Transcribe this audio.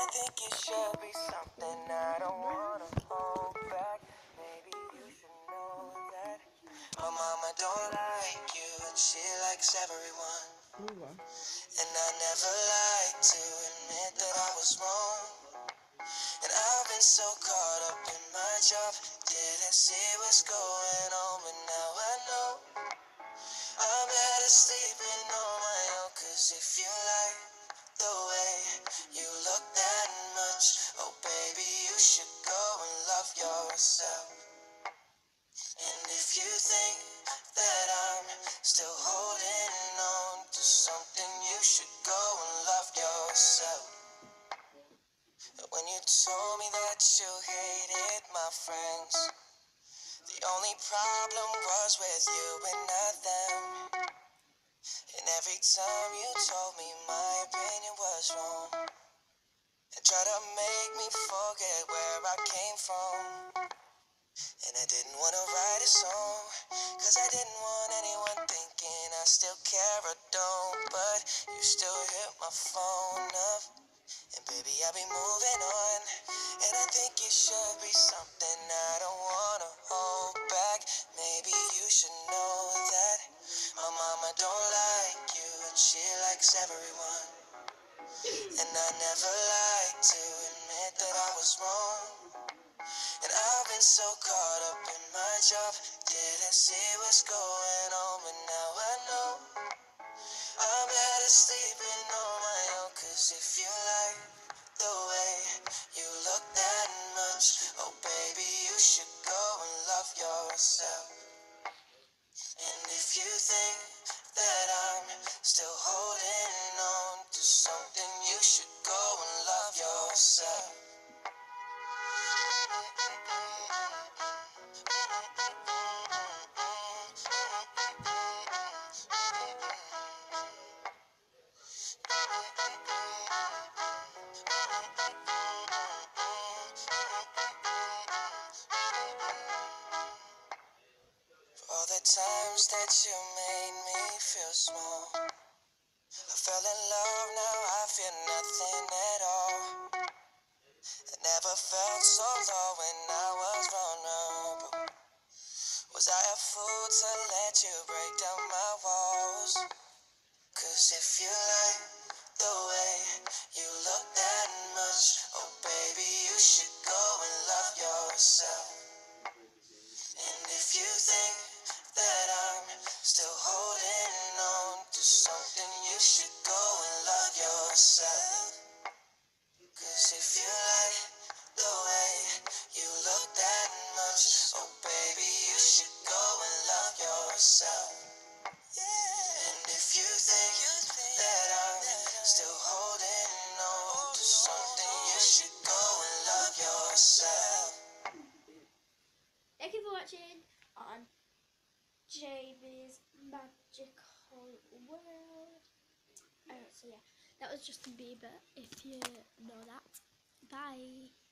I think it should be something I don't wanna hold back. Maybe you should know that my mama don't like you and she likes everyone. And I never like to admit that I was wrong. And I've been so caught up in my job, didn't see what's going on, but now I know I'm better sleeping on my own. Cause if you like the way you look that much, oh baby, you should go and love yourself. And if you think that I'm still holding on to something, you should go and love yourself. When you told me that you hated my friends, the only problem was with you and not them. And every time you told me my opinion was wrong, and tried to make me forget where I came from. And I didn't want to write a song, cause I didn't want anyone thinking I still care or don't. But you still hit my phone up, and baby, I'll be moving on. And I think it should be something I don't wanna hold back. Maybe you should know that my mama don't like you and she likes everyone. And I never like to admit that I was wrong. And I've been so caught up in my job, didn't see what's going on, but now I know I'm better sleeping on my own. Cause if you like the way you look that much, oh baby, you should go and love yourself. And if you think that I'm still holding on to something, you should go and love yourself. For all the times that you made me feel small, I fell in love, now I feel nothing at all. I never felt so low when I was vulnerable. Was I a fool to let you break down my walls? Cause if you like the way you look that much, oh baby, you should go and love yourself. And if you think that I'm still holding on to something, you should go and love yourself. Cause if you like the way you look that much, oh baby, you should go and love yourself. And if you think that I'm still holding on to something, you should go and love yourself. Thank you for watching on Jamie's Magical World. So yeah, that was Justin Bieber, if you know that. Bye.